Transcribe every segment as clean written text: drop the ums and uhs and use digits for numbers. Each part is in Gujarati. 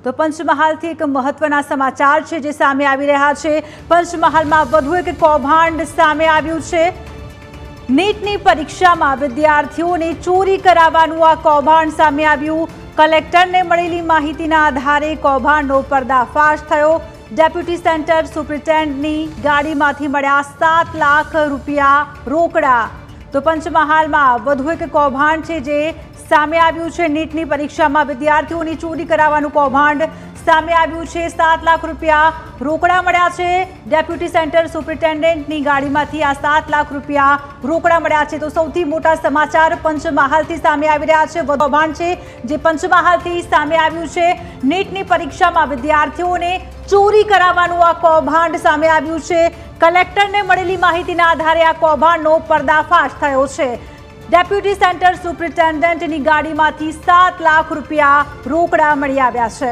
તો પંચમહાલથી એક મહત્વના સમાચાર છે જે સામે આવી રહ્યા છે। પંચમહાલમાં વધુ એક કૌભાંડ સામે આવ્યું છે। નીટની પરીક્ષામાં વિદ્યાર્થીઓને ચોરી કરાવવાનું આ કૌભાંડ સામે આવ્યું। કલેક્ટરને મળેલી માહિતીના આધારે કૌભાંડનો પર્દાફાશ થયો। ડેપ્યુટી સેન્ટર સુપ્રિન્ટેન્ડન્ટની ગાડીમાંથી મળ્યા 7 લાખ રૂપિયા રોકડા। તો પંચમહાલમાં વધુ એક કૌભાંડ છે જે સામે આવ્યું છે। નીટની પરીક્ષામાં વિદ્યાર્થીઓની ચોરી કરાવવાનું કૌભાંડ સામે આવ્યું છે। 7 લાખ રૂપિયા રોકડા મળ્યા છે। ડેપ્યુટી સેન્ટર સુપ્રિન્ટેન્ડન્ટની ગાડીમાંથી આ 7 લાખ રૂપિયા રોકડા મળ્યા છે। તો સૌથી મોટા સમાચાર પંચમહાલથી સામે આવી રહ્યા છે। વધુ કૌભાંડ છે જે પંચમહાલથી સામે આવ્યું છે। નીટની પરીક્ષામાં વિદ્યાર્થીઓને ચોરી કરાવવાનું આ કૌભાંડ સામે આવ્યું છે। કલેક્ટરને મળેલી માહિતીના આધારે આ કૌભાંડનો પર્દાફાશ થયો છે। ડેપ્યુટી સેન્ટર સુપ્રિન્ટેન્ડન્ટની ગાડીમાંથી 7 લાખ રૂપિયા રોકડા મળી આવ્યા છે।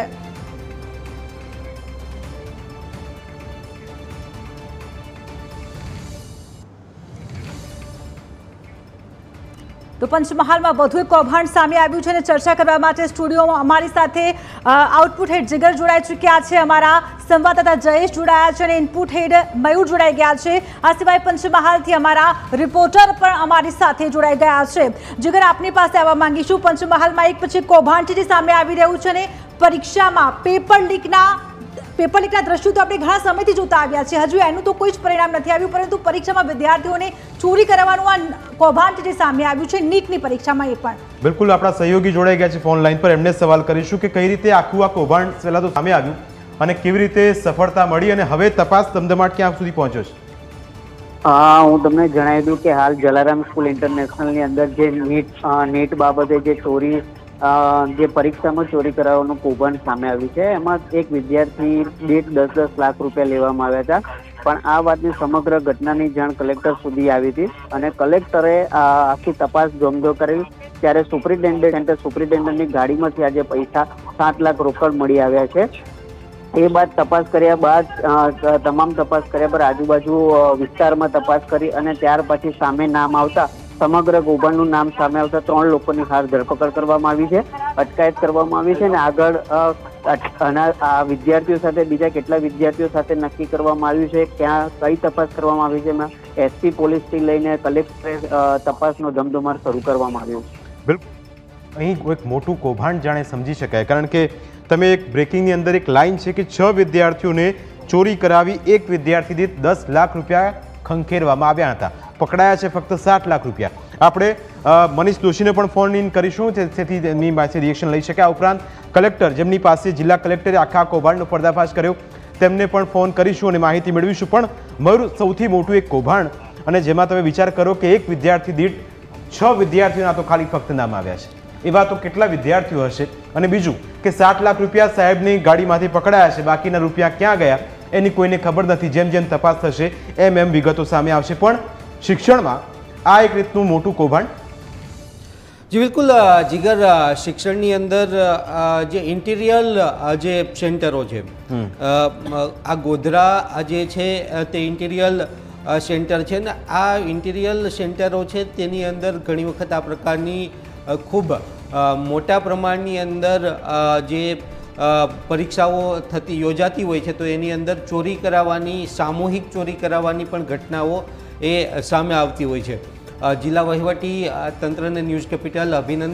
તો પંચમહાલમાં વધુ એક કૌભાંડ સામે આવ્યું છે અને ચર્ચા કરવા માટે સ્ટુડિયોમાં અમારી સાથે આઉટપુટ હેડ જીગર જોડાઈ ચૂક્યા છે। અમારા સંવાદદાતા જયેશ જોડાયા છે અને ઇનપુટ હેડ મયુર જોડાઈ ગયા છે। આ સિવાય પંચમહાલથી અમારા રિપોર્ટર પણ અમારી સાથે જોડાઈ ગયા છે। જીગર, આપની પાસે આવવા માંગીશું। પંચમહાલમાં એક પછી કૌભાંડ જે સામે આવી રહ્યું છે અને પરીક્ષામાં પેપર લીકના દ્રશ્યો તો આપણે ઘણા સમયથી જોતા આવ્યા છે। હજુ એનું તો કોઈ જ પરિણામ નથી આવ્યું, પરંતુ પરીક્ષામાં વિદ્યાર્થીઓને ચોરી કરવાનું આ કૌભાંડ જે સામે આવ્યું છે નીટની પરીક્ષામાં એ પણ બિલકુલ આપણા સહયોગી જોડાઈ ગયા છે ફોન લાઈન પર। એમને સવાલ કરીશું કે કઈ રીતે આખું આ કૌભાંડ પહેલા તો સામે આવ્યું અને કેવી રીતે સફળતા મળી અને હવે તપાસ ધમધમાટ ક્યાં સુધી પહોંચ્યો છે? હું તમને જણાવી દઉં કે હાલ જલારામ સ્કૂલ ઇન્ટરનેશનલની અંદર જે નીટ બાબતે જે ચોરી જે પરીક્ષામાં ચોરી કરાવવાનું કૌભાંડ સામે આવ્યું છે, એમાં એક વિદ્યાર્થી દીઠ 10 લાખ રૂપિયા લેવામાં આવ્યા હતા। પણ આ વાતની સમગ્ર ઘટનાની જાણ કલેક્ટર સુધી આવી હતી અને કલેક્ટરે આખી તપાસ જોમદો કરી ત્યારે સુપ્રિન્ટેન્ડન્ટની ગાડીમાંથી આજે પૈસા 7 લાખ રોકડ મળી આવ્યા છે। એ બાદ તપાસ કર્યા બાદ તમામ તપાસ કર્યા પર આજુબાજુ વિસ્તારમાં તપાસ કરી અને ત્યાર પછી સામે નામ આવતા સમગ્ર કૌભાંડનું નામ સામે આવતા 3 લોકોની હાલ ધરપકડ કરવામાં આવી છે, અટકાયત કરવામાં આવી છે અને આગળ આ વિદ્યાર્થીઓ સાથે બીજા કેટલા વિદ્યાર્થીઓ સાથે નક્કી કરવામાં આવ્યું છે, ક્યાં કઈ તપાસ કરવામાં આવી છે, એમાં એસપી પોલીસથી લઈને કલેક્ટરે તપાસનો ધમધમાટ શરૂ કરવામાં આવ્યો છે। બિલકુલ, અહીં એક મોટું કૌભાંડ જાણે સમજી શકાય, કારણ કે તમે એક બ્રેકિંગની અંદર એક લાઈન છે કે 6 વિદ્યાર્થીઓને ચોરી કરાવી એક વિદ્યાર્થી દીઠ 10 લાખ રૂપિયા ખંખેરવામાં આવ્યા હતા। પકડાયા છે ફક્ત 7 લાખ રૂપિયા। આપણે મનીષ દોશીને પણ ફોન ઇન કરીશું જેથી એમની પાસે રિએક્શન લઈ શકે। આ ઉપરાંત કલેક્ટર જેમની પાસે જિલ્લા કલેક્ટરે આખા કૌભાંડનો પર્દાફાશ કર્યો તેમને પણ ફોન કરીશું અને માહિતી મેળવીશું। પણ મયુર, સૌથી મોટું એક કૌભાંડ અને જેમાં તમે વિચાર કરો કે એક વિદ્યાર્થી દીઠ 6 વિદ્યાર્થીઓના તો ખાલી ફક્ત નામ આવ્યા છે, એવા તો કેટલા વિદ્યાર્થીઓ હશે? અને બીજું કે 7 લાખ રૂપિયા સાહેબની ગાડીમાંથી પકડાયા છે, બાકીના રૂપિયા ક્યાં ગયા એની કોઈને ખબર નથી। જેમ જેમ તપાસ થશે એમ વિગતો સામે આવશે। પણ શિક્ષણમાં આ એક રીતનું મોટું કૌભાંડ। જી બિલકુલ જીગર, શિક્ષણની અંદર જે ઇન્ટિરિયર જે સેન્ટરો છે, આ ગોધરા જે છે તે ઇન્ટિરિયર સેન્ટર છે ને આ ઇન્ટિરિયર સેન્ટરો છે તેની અંદર ઘણી વખત આ પ્રકારની ખૂબ મોટા પ્રમાણની અંદર જે પરીક્ષાઓ યોજાતી હોય છે તો એની અંદર ચોરી કરાવવાની, સામૂહિક ચોરી કરાવવાની પણ ઘટનાઓ એ સામે આવતી હોય છે। જિલ્લા વહીવટી તંત્રને ન્યૂઝ કેપિટલ અભિનંદન।